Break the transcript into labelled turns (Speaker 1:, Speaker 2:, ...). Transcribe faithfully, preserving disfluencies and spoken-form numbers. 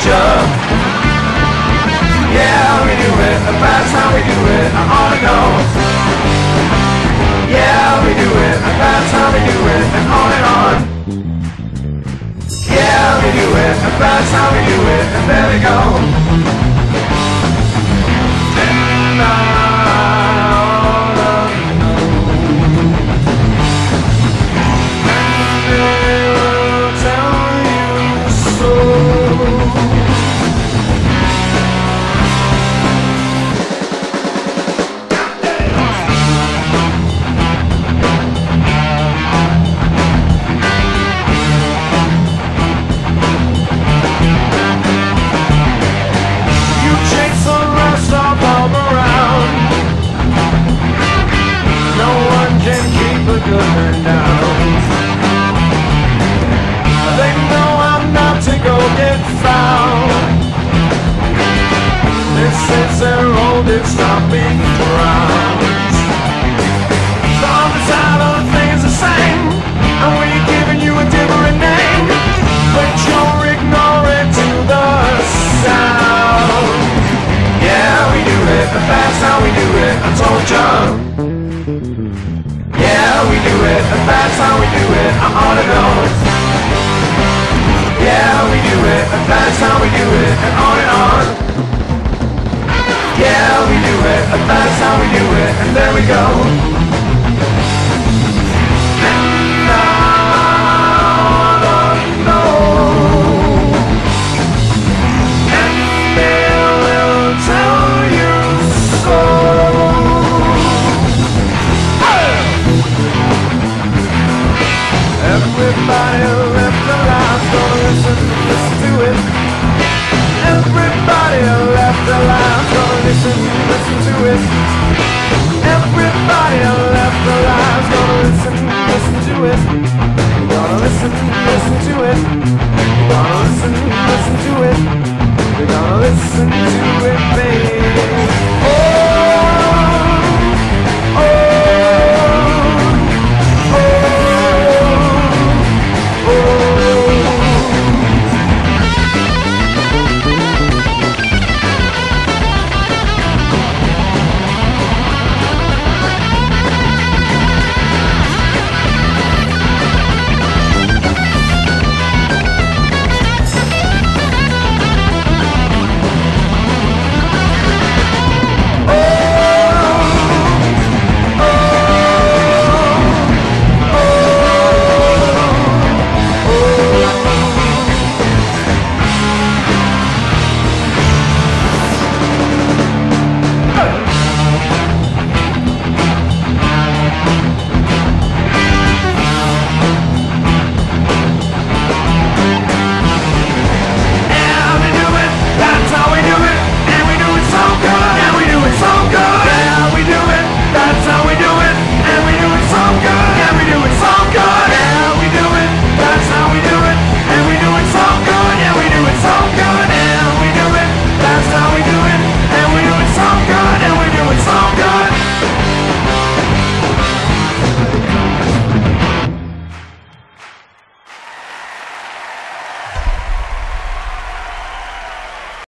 Speaker 1: ya. Yeah, we do it, that's how we do it, I ought to know. Yeah, we do it, that's how we do it, and on and on. Yeah, we do it, that's how we do it, and there we go. And I ought to know. And they will tell you so. Good man down. They know I'm not to go get found. This is their oldest stomping grounds. The other side of the thing's the same, and we're giving you a different name, but you're ignoring to the sound. Yeah, we do it, but that's how we do it, I told ya. Yeah, we do it, and that's how we do it, I ought to know. Yeah, we do it, and that's how we do it, and on and on. Yeah, we do it, and that's how we do it, and there we go. And I don't know. And they will tell you so. Everybody left alive, gonna listen, listen to it. Everybody left alive, gonna listen, listen to it. Everybody left alive, gonna listen, listen to it. Gonna listen, listen to it. Gonna listen, listen to it. We're gonna listen to it, baby.